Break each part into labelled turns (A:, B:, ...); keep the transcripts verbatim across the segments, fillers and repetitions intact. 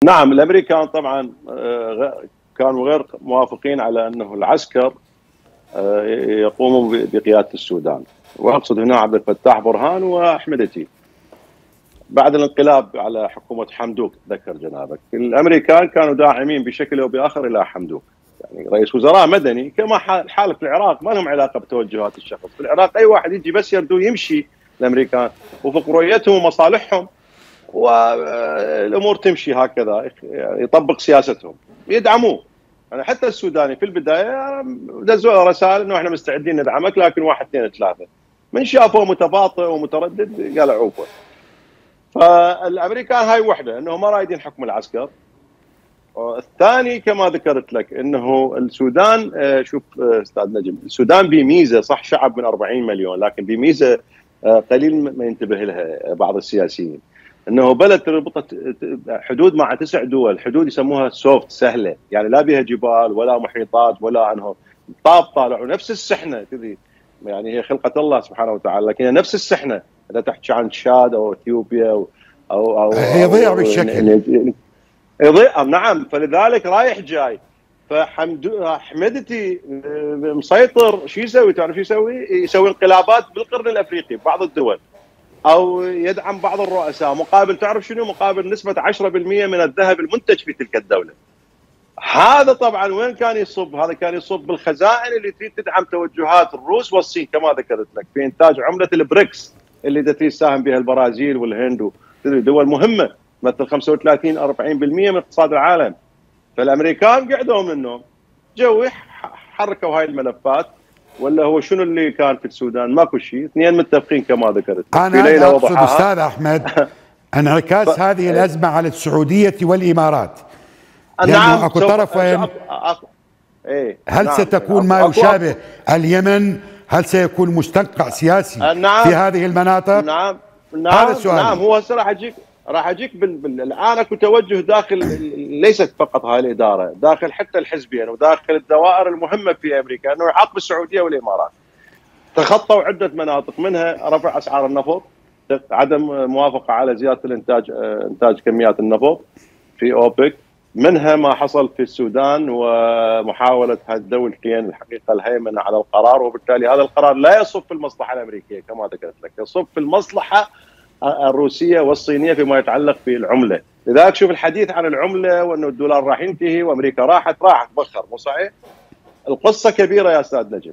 A: نعم، الامريكان طبعا كانوا غير موافقين على انه العسكر يقوموا بقياده السودان، واقصد هنا عبد الفتاح برهان واحمدتي. بعد الانقلاب على حكومه حمدوك ذكر جنابك، الامريكان كانوا داعمين بشكل او باخر الى حمدوك، يعني رئيس وزراء مدني كما حال في العراق، ما لهم علاقه بتوجهات الشخص. في العراق اي واحد يجي بس يردو يمشي الامريكان وفق رؤيتهم ومصالحهم، والامور تمشي هكذا، يطبق سياستهم يدعموه. يعني حتى السوداني في البدايه دزوا رسائل انه احنا مستعدين ندعمك، لكن واحد اثنين ثلاثه من شافوه متباطئ ومتردد قالوا عوفه. فالامريكان هاي وحده انه ما رايدين حكم العسكر. الثاني كما ذكرت لك انه السودان، شوف استاذ نجم، السودان بميزه، صح شعب من أربعين مليون، لكن بميزه قليل ما ينتبه لها بعض السياسيين، انه بلد تربط حدود مع تسع دول، حدود يسموها سوفت سهله، يعني لا بها جبال ولا محيطات ولا انهار، طاب طالعوا نفس السحنه كذي، يعني هي خلقه الله سبحانه وتعالى، لكن نفس السحنه اذا تحكي عن تشاد او اثيوبيا او او, أو
B: يضيع بالشكل
A: يضيع. نعم، فلذلك رايح جاي. فحمد حمدتي مسيطر، شو يسوي؟ تعرف شو يسوي؟ يسوي انقلابات بالقرن الافريقي بعض الدول، او يدعم بعض الرؤساء مقابل، تعرف شنو؟ مقابل نسبه عشرة بالمئة من الذهب المنتج في تلك الدوله. هذا طبعا وين كان يصب؟ هذا كان يصب بالخزائن اللي تريد تدعم توجهات الروس والصين كما ذكرت لك، في انتاج عمله البريكس اللي تريد تساهم بها البرازيل والهند، دول مهمه مثل خمسة وثلاثين أربعين بالمئة من اقتصاد العالم. فالامريكان قعدوا منهم جو حركوا هاي الملفات، ولا هو شنو اللي كان في السودان؟ ماكو شيء، اثنين متفقين كما ذكرت.
B: انا اقصد استاذ احمد انعكاس ف... هذه الازمه على السعوديه والامارات،
A: نعم
B: اكو طرفين.
A: أ... أ... إيه؟
B: هل
A: نعم.
B: ستكون ما يشابه اليمن؟ هل سيكون مستنقع سياسي
A: نعم.
B: في هذه المناطق؟
A: نعم نعم
B: هذا السؤال.
A: نعم، هو هسه راح اجيك راح اجيك بال... بال... الان اكو توجه داخل ليست فقط هاي الاداره، داخل حتى الحزبين وداخل الدوائر المهمه في امريكا، انه يعاقب السعوديه والامارات. تخطوا عده مناطق، منها رفع اسعار النفط، عدم موافقه على زياده الانتاج انتاج كميات النفط في اوبك، منها ما حصل في السودان ومحاوله هذه الدولتين الحقيقه الهيمنه على القرار، وبالتالي هذا القرار لا يصب في المصلحه الامريكيه كما ذكرت لك، يصب في المصلحه الروسيه والصينيه فيما يتعلق بالعمله. لذلك شوف الحديث عن العمله وانه الدولار راح ينتهي وامريكا راحت راحت بخر، مو صحيح؟ القصه كبيره يا استاذ نجم.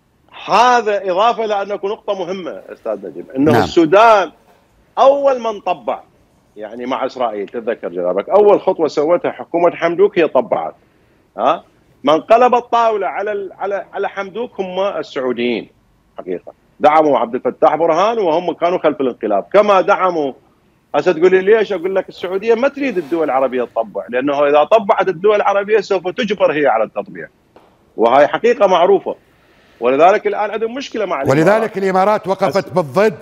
A: هذا اضافه لانه نقطه مهمه استاذ نجم، انه نعم. السودان اول من طبع يعني مع اسرائيل، تتذكر جنابك اول خطوه سوتها حكومه حمدوك هي طبعت. ها؟ من قلب الطاوله على على على حمدوك هم السعوديين حقيقه. دعموا عبد الفتاح برهان وهم كانوا خلف الانقلاب، كما دعموا. هسه تقول لي ليش؟ اقول لك السعوديه ما تريد الدول العربيه تطبع، لانه اذا طبعت الدول العربيه سوف تجبر هي على التطبيع، وهي حقيقه معروفه. ولذلك الان عندهم مشكله مع الامارات.
B: ولذلك الامارات وقفت بالضد.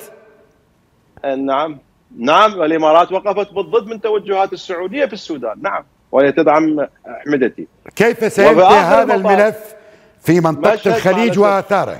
A: نعم نعم، الامارات وقفت بالضد من توجهات السعوديه في السودان، نعم، وهي تدعم احمدتي.
B: كيف سينتهي هذا الملف في منطقه الخليج واثاره؟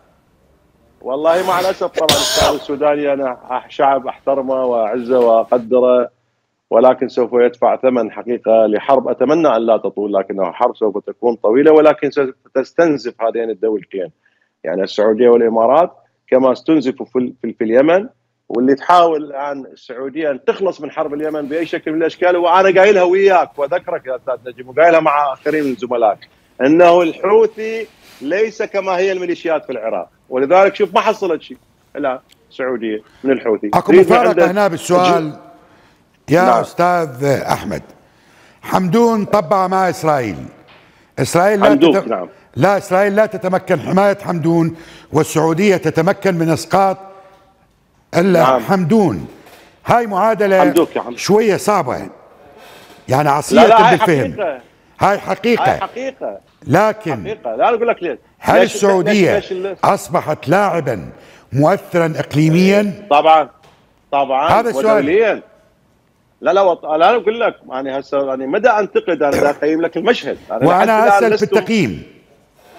A: والله مع الاسف طبعا الشعب السوداني انا شعب احترمه واعزه واقدره، ولكن سوف يدفع ثمن حقيقه لحرب اتمنى ان لا تطول، لكنها حرب سوف تكون طويله، ولكن سوف تستنزف هذين الدولتين، يعني السعوديه والامارات كما استنزفوا في, في, في اليمن، واللي تحاول الان السعوديه ان تخلص من حرب اليمن باي شكل من الاشكال. وانا قايلها وياك واذكرك يا استاذ نجم، وقايلها مع اخرين من زملائك، انه الحوثي ليس كما هي الميليشيات في العراق، ولذلك شوف ما حصلت شيء الان السعوديه من الحوثي.
B: اكو مفارقه هنا بالسؤال يا نعم. استاذ احمد، حمدون طبع مع اسرائيل، اسرائيل لا تت...
A: نعم.
B: لا اسرائيل لا تتمكن حمايه حمدون، والسعوديه تتمكن من اسقاط نعم. حمدون. هاي معادله شويه صعبه، يعني عصيه
A: لا لا
B: بالفهم.
A: حقيقة.
B: هاي حقيقه
A: هاي حقيقه
B: لكن
A: حقيقة. لا اقول لك ليش؟
B: هل السعوديه ليش ليش اصبحت لاعبا مؤثرا اقليميا؟
A: طبعا طبعا
B: هذا
A: ودوليا. لا لا وط... لا اقول لك يعني هسه يعني مدى انتقد انا بدي اقيم لك المشهد.
B: أنا وانا اسال بالتقييم.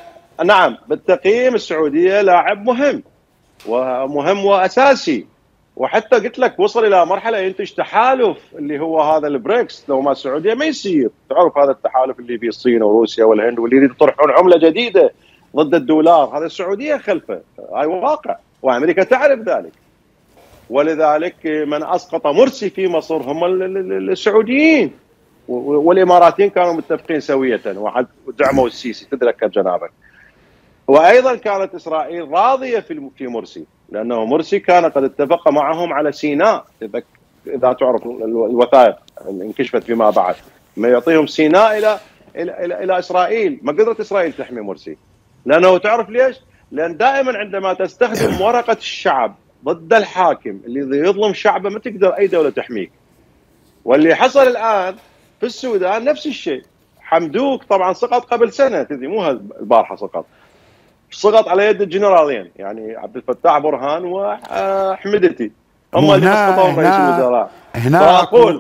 A: نعم بالتقييم السعوديه لاعب مهم ومهم واساسي وحتى قلت لك وصل الى مرحله ينتج تحالف اللي هو هذا البريكس، لو ما السعوديه ما يصير. تعرف هذا التحالف اللي فيه الصين وروسيا والهند واللي يريد يطرحون عمله جديده ضد الدولار، هذا السعوديه خلفه، هاي واقع وامريكا تعرف ذلك. ولذلك من اسقط مرسي في مصر هم السعوديين، والاماراتيين كانوا متفقين سويه ودعموا السيسي تتذكر جنابك. وايضا كانت اسرائيل راضيه في في مرسي، لانه مرسي كان قد اتفق معهم على سيناء، اذا اذا تعرف الوثائق اللي انكشفت فيما بعد، ما يعطيهم سيناء الى الى الى, إلى اسرائيل. ما قدرت اسرائيل تحمي مرسي، لانه تعرف ليش؟ لان دائما عندما تستخدم ورقه الشعب ضد الحاكم اللي يظلم شعبه ما تقدر اي دوله تحميك. واللي حصل الان في السودان نفس الشيء. حمدوك طبعا سقط قبل سنه، تدري مو البارحه سقط، سقط على يد الجنرالين، يعني عبد الفتاح برهان وحمدتي، هم اللي اسقطوا رئيس الوزراء.
B: هنا
A: فاقول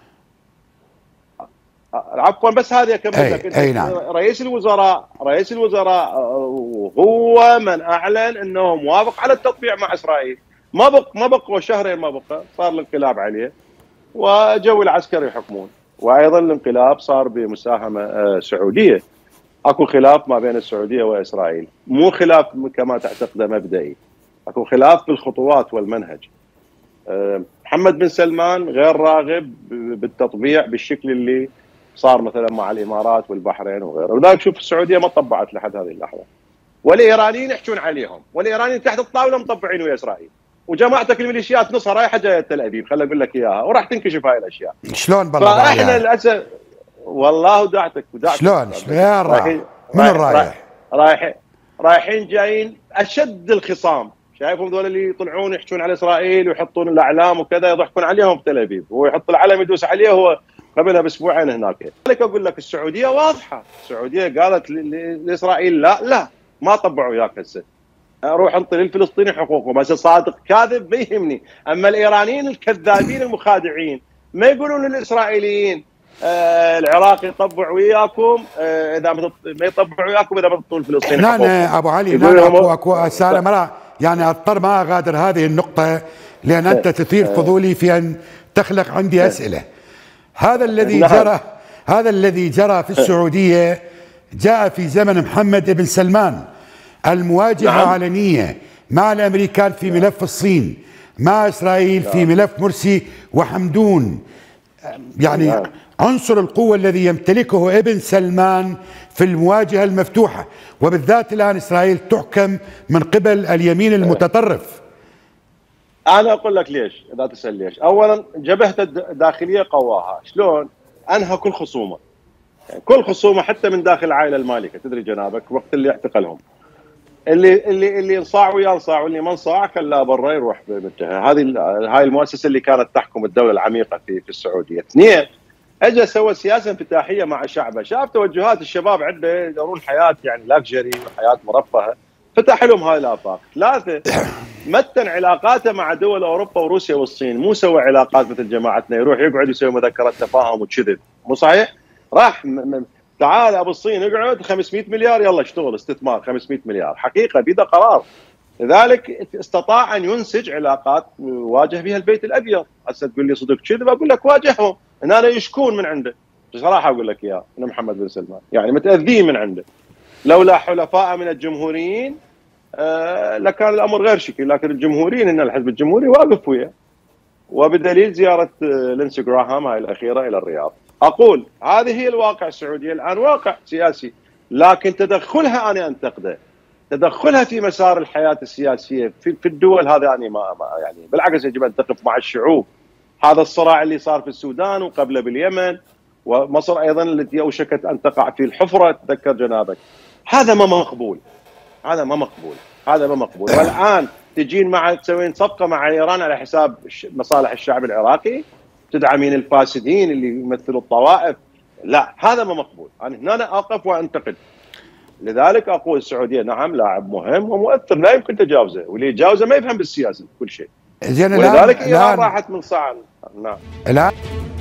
A: عفوا بس هذه اكمل لك.
B: أي نعم.
A: رئيس الوزراء رئيس الوزراء هو من اعلن انه موافق على التطبيع مع اسرائيل. ما بق ما بقوا شهرين، ما بقى صار الانقلاب عليه وجو العسكر يحكمون. وايضا الانقلاب صار بمساهمه سعوديه. اكو خلاف ما بين السعوديه واسرائيل، مو خلاف كما تعتقده مبدئي، اكو خلاف بالخطوات والمنهج. محمد بن سلمان غير راغب بالتطبيع بالشكل اللي صار مثلا مع الامارات والبحرين وغيره، ولذلك شوف السعوديه ما طبعت لحد هذه اللحظه. والايرانيين يحجون عليهم، والايرانيين تحت الطاوله مطبعين ويا اسرائيل. وجماعتك الميليشيات نصها رايحه جايه تل ابيب، خليني اقول لك اياها، وراح تنكشف هاي الاشياء.
B: شلون بالله؟
A: فاحنا للاسف والله ودعتك ودعتك
B: شلون شلون يا رايح من رايح؟
A: رايحين رايحين جايين اشد الخصام. شايفهم ذول اللي يطلعون يحجون على اسرائيل ويحطون الاعلام وكذا، يضحكون عليهم في تل ابيب، هو يحط العلم يدوس عليه، هو قبلها باسبوعين هناك. لذلك اقول لك السعوديه واضحه، السعوديه قالت لاسرائيل لا لا ما طبعوا وياك هسه، روح انطي للفلسطيني حقوقهم. هسه صادق كاذب ما يهمني، اما الايرانيين الكذابين المخادعين ما يقولون للاسرائيليين آه العراق يطبع وياكم، آه اذا ما يطبع وياكم اذا ما تعطون الفلسطيني حقوقهم.
B: هنا ابو علي هنا اكو اكو اسئله مرة يعني اضطر ما اغادر هذه النقطه لان انت تثير فضولي في ان تخلق عندي اسئله. هذا الذي جرى هذا الذي جرى في السعوديه جاء في زمن محمد بن سلمان، المواجهه نعم. علنيه مع الامريكان في ملف الصين، مع اسرائيل في ملف مرسي وحمدون. يعني نعم. عنصر القوه الذي يمتلكه ابن سلمان في المواجهه المفتوحه، وبالذات الان اسرائيل تحكم من قبل اليمين المتطرف.
A: انا اقول لك ليش، اذا تسال ليش. اولا جبهته الداخليه قواها، شلون؟ انهى كل خصومه، يعني كل خصومه حتى من داخل العائله المالكه، تدري جنابك وقت اللي اعتقلهم، اللي اللي اللي انصاع وياه انصاع، واللي ما انصاع خلاه برا يروح بمنتهى. هذه هاي المؤسسه اللي كانت تحكم الدوله العميقه في في السعوديه. اثنين، اجى سوى سياسه انفتاحيه مع شعبه، شاف توجهات الشباب عنده يدورون حياه يعني لاكجري وحياه مرفهه، فتح لهم هاي الافاق. ثلاثه، متن علاقاته مع دول اوروبا وروسيا والصين، مو سوى علاقات مثل جماعتنا يروح يقعد يسوي مذكرات تفاهم وكذب، مو صحيح؟ راح تعال ابو الصين اقعد خمسمئة مليار يلا اشتغل استثمار خمسمئة مليار، حقيقه بيده قرار. لذلك استطاع ان ينسج علاقات واجه بها البيت الابيض. هسه تقول لي صدق كذب، اقول لك واجههم، هنا يشكون من عنده، بصراحه اقول لك اياه، ان محمد بن سلمان يعني متاذين من عنده. لولا حلفاء من الجمهوريين آه لكان الامر غير شكل، لكن الجمهوريين ان الحزب الجمهوري واقف وياه. وبدليل زياره آه لينسي جراهام هاي الاخيره الى الرياض. اقول هذه هي الواقع. السعوديه الان واقع سياسي، لكن تدخلها انا انتقده، تدخلها في مسار الحياه السياسيه في, في الدول هذا انا ما, ما يعني بالعكس يجب ان تقف مع الشعوب. هذا الصراع اللي صار في السودان وقبله باليمن ومصر ايضا التي اوشكت ان تقع في الحفره، تذكر جنابك، هذا ما مقبول، هذا ما مقبول، هذا ما مقبول. والان تجين مع تسوين صفقه مع ايران على حساب مصالح الشعب العراقي، تدعمين الفاسدين اللي يمثلوا الطوائف، لا هذا ما مقبول. انا هنا اقف وانتقد. لذلك اقول السعوديه نعم لاعب مهم ومؤثر لا يمكن تجاوزه، واللي يتجاوزه ما يفهم بالسياسه كل شيء.
B: زين
A: ولذلك ايران راحت من صعب. نعم.
B: الان